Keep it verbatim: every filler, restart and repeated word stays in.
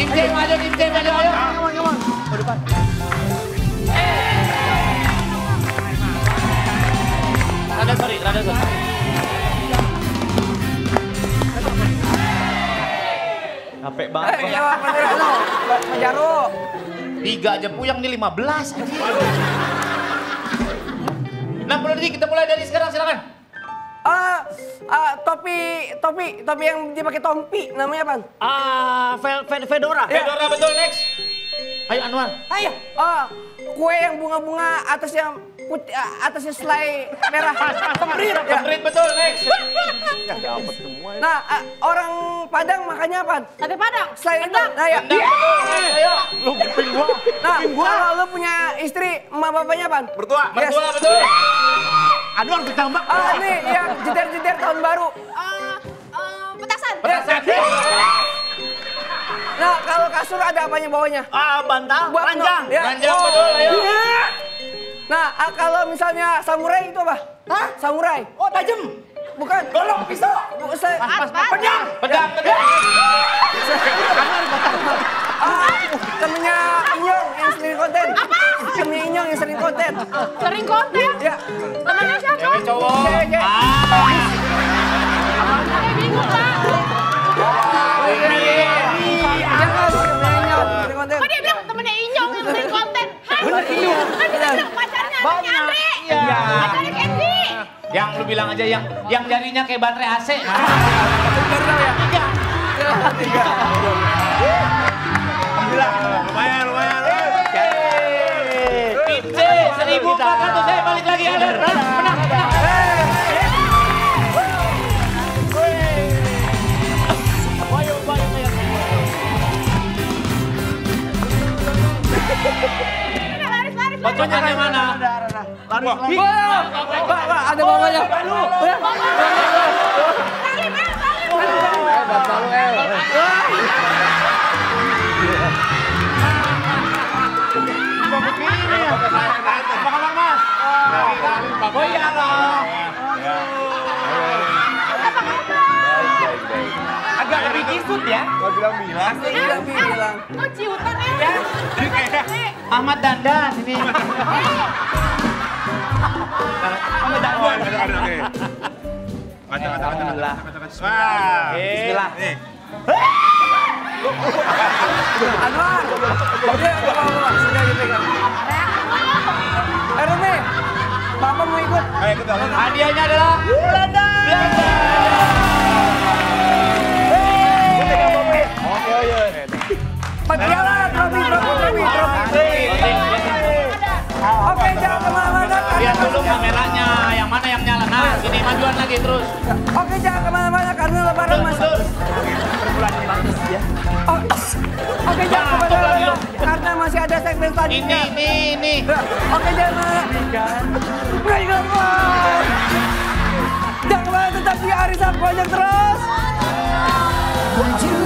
Tim C maju, tim C maju, ayo. Come on, come on. Ke depan. Rada sorry, rada sorry. Capek banget. Eh, ya, Pak Jarwo. Pak Jarwo. Tiga aja puyang nih lima belas. enam puluh detik, kita mulai dari sekarang, silakan. Ah, ah, topi, topi, topi yang dipakai Tompi, namanya apa? Ah, fe- fe- Fedora. Ya. Fedora betul, next. Ayo Anwar. Ayo. Ah, kue yang bunga-bunga atasnya putih, ah, atasnya selai merah. Kemprit. Ya. Kemprit betul, next. Nah, ah, orang Padang makannya apa? Sate Padang. Selai itu. Nah, ya. Rendang betul, next. Ayo. Lu kuping gua. Nah, kalau lu punya istri, emak bapaknya apa? Mertua. Yes. Mertua betul. Aduh, harus ditambah. Ah, nih yang jeder-jeder tahun baru. Eh, eh, petasan. Petasan. Nah, kalau kasur ada apanya bawahnya? Ah, bantal, Buat ranjang. no- ya. Ranjang betul, ayo. Nah, ah, kalau misalnya samurai itu apa? Hah? Samurai. Oh, tajam. Bukan. Golok, pisau. Bu- saya- Pas, pas. Pedang. Pedang, pedang. Ah, temennya Inyong yang sering konten. Apa? Temennya Inyong yang sering konten. Sering konten. Ya. Temannya siapa? Cewek cowok. Cewek, cewek. Ah. Saya bingung, Pak. Jangan, temennya Inyong sering konten. Kok dia bilang temennya Inyong yang sering konten? Hah? Bener, Inyong. Kan kita bilang pacarnya anaknya Andre. Iya. Pacarnya Candy. Yang lu bilang aja yang yang jarinya kayak baterai A C. Baru tahu ya? Tiga. Tiga. Lumayan, lumayan. Tim C seribu empat ratus, saya balik lagi ada. Menang, menang, menang. Laris, laris, laris. Pocongannya mana? Lari, lari. Wah, Pak, Pak, ada bawahnya. Salim, El, salim. Apa kabar, Mas? Oh iya loh. Agak lebih kisut ya? Gak bilang-bilang. Bilang, bilang. Kok ciutan, El? Eh, Ahmad Dandan ini. Ahmad Dandan. Kaca, kaca, kaca. Wah. Bismillah. Nih. Anwar. Udah, enggak apa-apa. Sudah dipegang. Eh, Rumi. Bapak mau ikut? Ayo, kita. Hadiahnya adalah Belanda. Belanda. Oke, oke. Piala, trofi, trofi, trofi, trofi. Oke, jangan kemana-mana. Lihat dulu kameranya, yang mana yang nyala. Nah, sini majuan lagi terus. Oke, jangan kemana-mana karena lebaran mas. Mundur. Oh, Oke, jangan kemana-mana karena masih ada segmen Ini, selanjutnya. ini, ini. Oke, jangan Berikan keluar. Jangan kemana, tetap di Arisan Project terus.